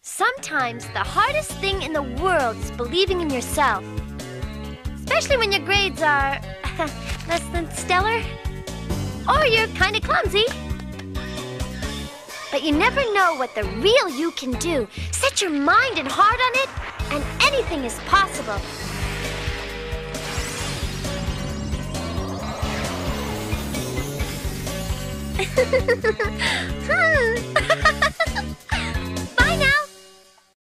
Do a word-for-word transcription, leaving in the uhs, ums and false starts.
Sometimes the hardest thing in the world is believing in yourself. Especially when your grades are less than stellar. Or you're kind of clumsy. But you never know what the real you can do. Set your mind and heart on it, and anything is possible. Hmm.